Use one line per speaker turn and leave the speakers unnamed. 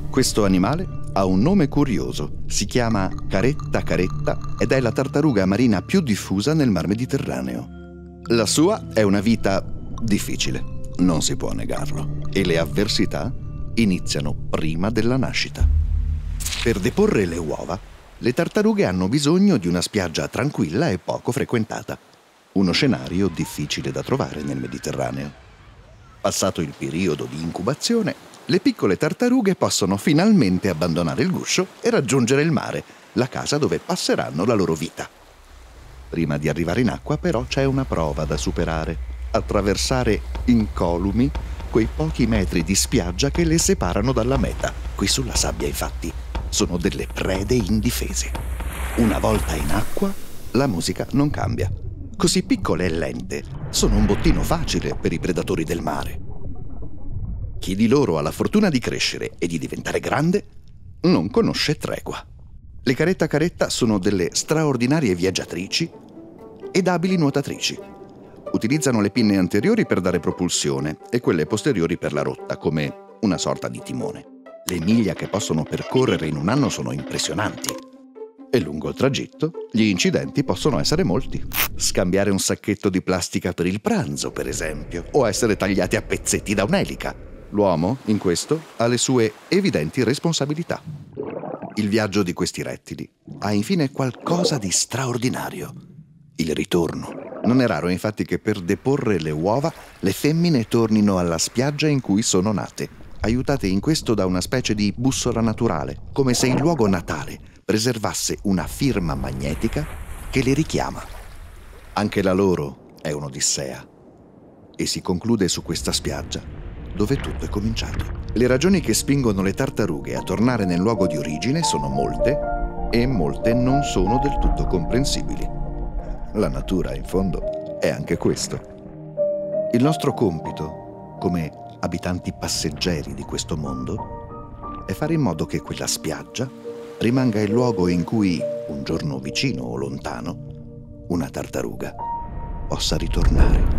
Questo animale ha un nome curioso, si chiama caretta caretta ed è la tartaruga marina più diffusa nel Mar Mediterraneo. La sua è una vita difficile, non si può negarlo, e le avversità iniziano prima della nascita. Per deporre le uova, le tartarughe hanno bisogno di una spiaggia tranquilla e poco frequentata, uno scenario difficile da trovare nel Mediterraneo. Passato il periodo di incubazione, le piccole tartarughe possono finalmente abbandonare il guscio e raggiungere il mare, la casa dove passeranno la loro vita. Prima di arrivare in acqua, però, c'è una prova da superare: attraversare incolumi quei pochi metri di spiaggia che le separano dalla meta. Qui sulla sabbia, infatti, sono delle prede indifese. Una volta in acqua, la musica non cambia. Così piccole e lente, sono un bottino facile per i predatori del mare. Chi di loro ha la fortuna di crescere e di diventare grande non conosce tregua. Le caretta caretta sono delle straordinarie viaggiatrici ed abili nuotatrici. Utilizzano le pinne anteriori per dare propulsione e quelle posteriori per la rotta, come una sorta di timone. Le miglia che possono percorrere in un anno sono impressionanti. E lungo il tragitto gli incidenti possono essere molti. Scambiare un sacchetto di plastica per il pranzo, per esempio, o essere tagliati a pezzetti da un'elica. L'uomo, in questo, ha le sue evidenti responsabilità. Il viaggio di questi rettili ha infine qualcosa di straordinario: il ritorno. Non è raro, infatti, che per deporre le uova le femmine tornino alla spiaggia in cui sono nate, aiutate in questo da una specie di bussola naturale, come se il luogo natale preservasse una firma magnetica che le richiama. Anche la loro è un'odissea e si conclude su questa spiaggia dove tutto è cominciato. Le ragioni che spingono le tartarughe a tornare nel luogo di origine sono molte, e molte non sono del tutto comprensibili. La natura, in fondo, è anche questo. Il nostro compito, come abitanti passeggeri di questo mondo, è fare in modo che quella spiaggia rimanga il luogo in cui, un giorno vicino o lontano, una tartaruga possa ritornare.